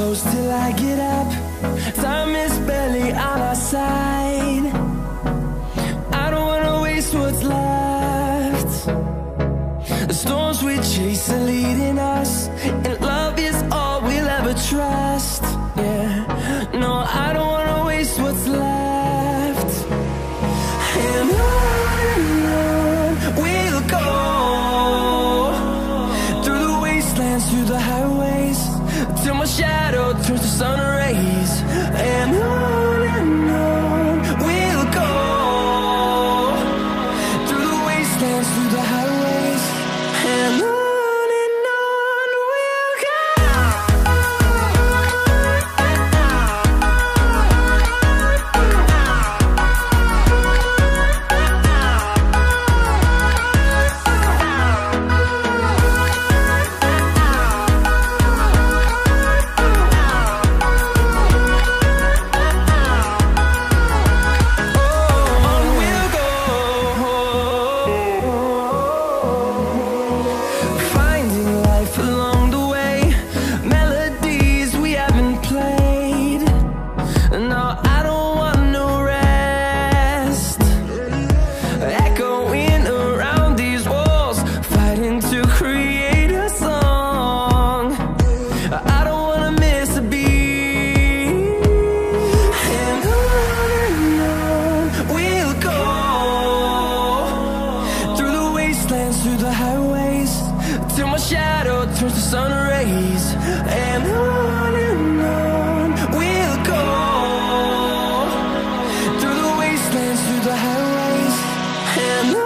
close till I get up. Time is barely on our side. I don't wanna waste what's left. The storms we chase are leading us, and love is all we'll ever trust. Yeah, no, I don't wanna waste what's left. And on we'll go, through the wastelands, through the highways, till my shadow turns to sun rays. And on we'll go, through the wastelands, through the highways, and on we'll go. Through the highways, till my shadow turns to sun rays. And on we'll go, through the wastelands, through the highways, and on we'll go.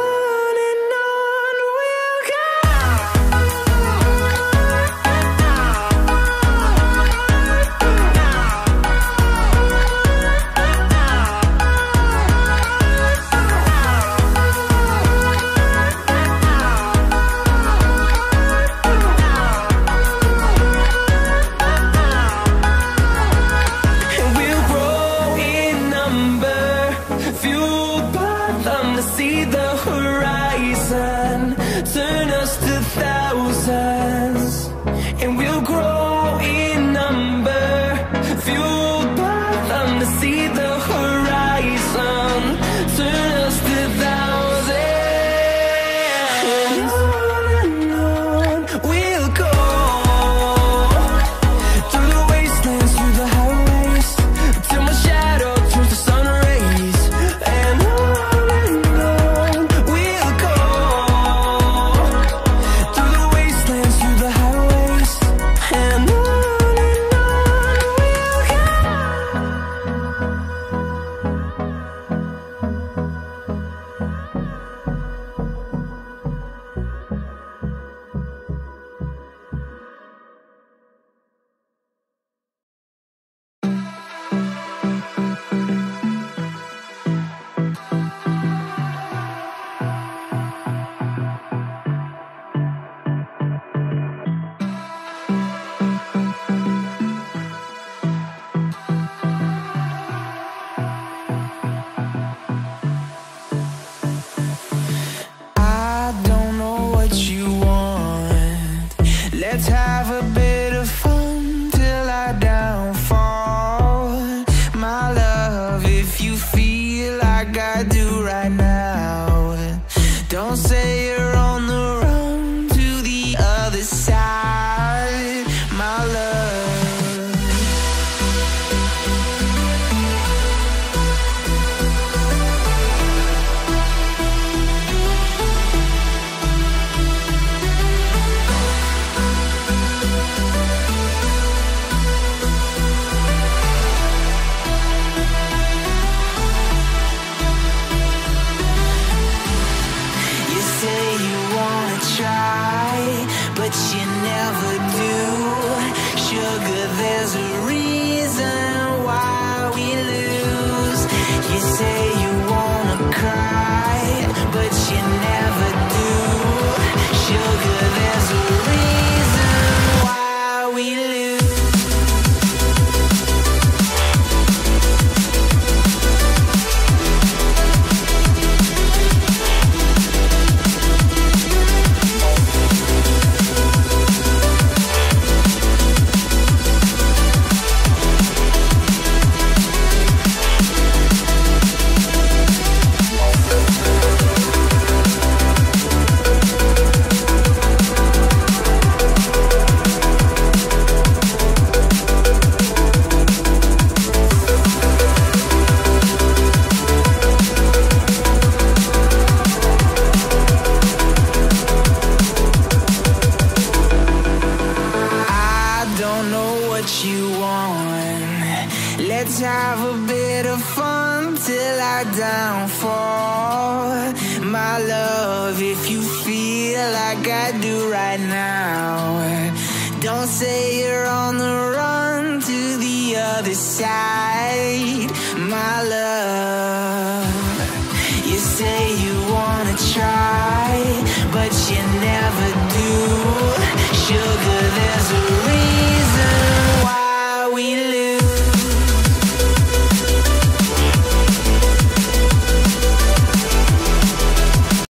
See the horizon turn us to thousands, and we'll grow in number, fueled by them. To see the horizon turn us to thousands, and on we'll go, through the wastelands, through the highways, till my shadow turns to sun rays. And let's have a bit of fun till I downfall. My love, if you feel like I do right now, don't say you're on the run to the other side, my love. You say bit of fun till our downfall. My love, if you feel like I do right now, don't say you're on the run to the other side. My love, you say you wanna try,